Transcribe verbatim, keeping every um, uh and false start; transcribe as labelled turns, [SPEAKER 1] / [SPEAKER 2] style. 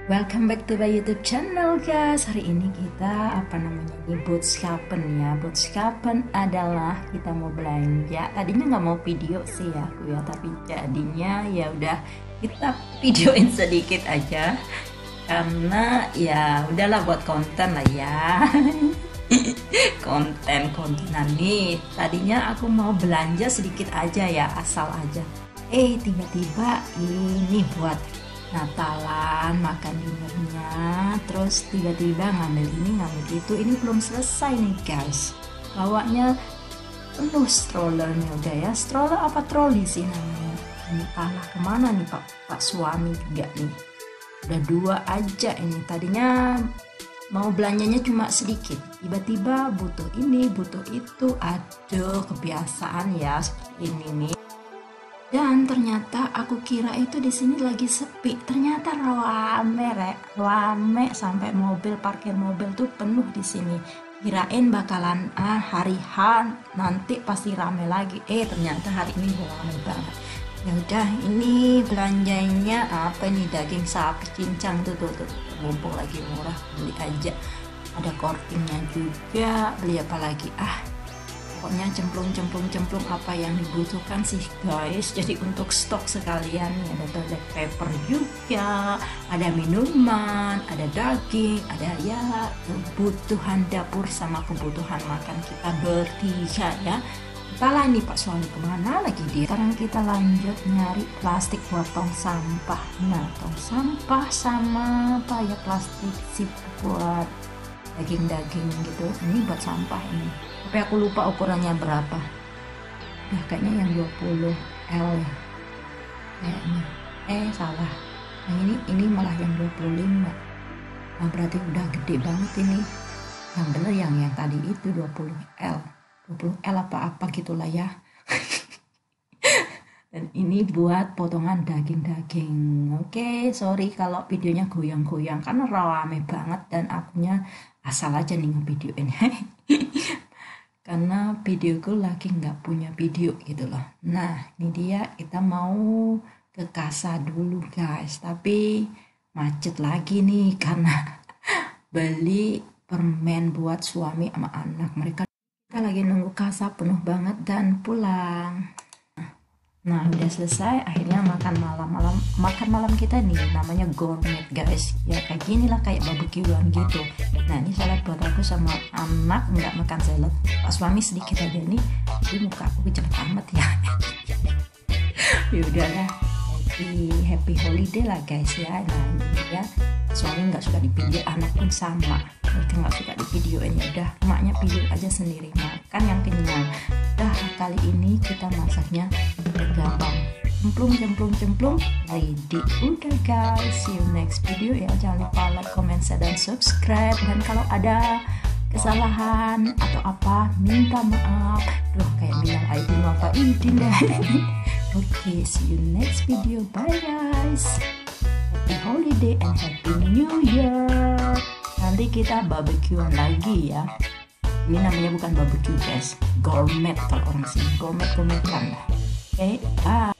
[SPEAKER 1] Welcome back to my YouTube channel guys. Hari ini kita apa namanya ini Boodschappen ya. Boodschappen adalah kita mau belanja. Tadinya nggak mau video sih ya aku ya, tapi jadinya ya udah kita videoin sedikit aja karena ya udahlah buat konten lah ya. konten kontenan nih. Tadinya aku mau belanja sedikit aja ya, asal aja. Eh tiba-tiba ini buat Natalan, makan dinernya, terus tiba-tiba ngambil ini ngambil itu. Ini belum selesai nih guys, bawanya penuh strollernya udah ya. Stroller apa troli sih namanya ini? Alah kemana nih pak pak suami juga nih, udah dua aja ini. Tadinya mau belanjanya cuma sedikit, tiba-tiba butuh ini butuh itu. Aduh kebiasaan ya ini nih. Dan ternyata aku kira itu di sini lagi sepi, ternyata rame, rek, rame sampai mobil parkir mobil tuh penuh di sini. Kirain bakalan ah hari H nanti pasti rame lagi, eh ternyata hari ini rame banget. Ya udah, ini belanjanya apa nih, daging sapi cincang tuh tuh, tuh. Mumpung lagi murah beli aja. Ada kortingnya juga, beli apa lagi ah. Pokoknya cemplung-cemplung-cemplung apa yang dibutuhkan sih guys. Jadi untuk stok sekalian ya, ada toilet paper juga, ada minuman, ada daging, ada ya kebutuhan dapur sama kebutuhan makan kita bertiga ya. Entahlah ini pak suami kemana lagi dia. Sekarang kita lanjut nyari plastik buat tong sampah. Nah tong sampah sama apa ya, plastik sip buat daging-daging gitu. Ini buat sampah ini, tapi aku lupa ukurannya berapa. Nah kayaknya yang dua puluh L ya kayaknya. Eh salah, yang ini ini malah yang dua puluh lima. Nah berarti udah gede banget ini. Yang bener yang yang tadi itu dua puluh L, dua puluh L apa-apa gitulah ya. Dan ini buat potongan daging-daging. Oke, sorry kalau videonya goyang-goyang karena rame banget dan akunya asal aja nih ngevideoin. Karena videoku lagi nggak punya video gitu loh. Nah ini dia, kita mau ke Kasa dulu guys, tapi macet lagi nih karena beli permen buat suami sama anak. Mereka kita lagi nunggu Kasa penuh banget dan pulang. Nah udah selesai, akhirnya makan malam-malam. Makan malam kita nih namanya gourmet guys. Ya kayak gini lah, kayak barbekyuan gitu. Nah ini salad buat aku sama anak, nggak makan salad. Pak suami sedikit aja nih. Jadi muka aku jelek amat ya. Ya udahlah, happy happy holiday lah guys ya. Nah ini ya, suami nggak suka di video, anak pun sama. Mereka nggak suka di videoin. Ya udah, emaknya video aja sendiri, makan yang kenyang. Dah kali ini kita masaknya gampang, cemplung cemplung cemplung ready. Udah guys, see you next video ya. Jangan lupa like, comment, share, dan subscribe. Dan kalau ada kesalahan atau apa minta maaf. Duh kayak bilang aidin apa idin deh. Oke, see you next video. Bye guys, happy holiday and happy new year. Nanti kita barbekyuan lagi ya. Ini namanya bukan barbecue guys, gourmet kalau orang sini, gourmet gourmetan lah. Oke, okay, bye.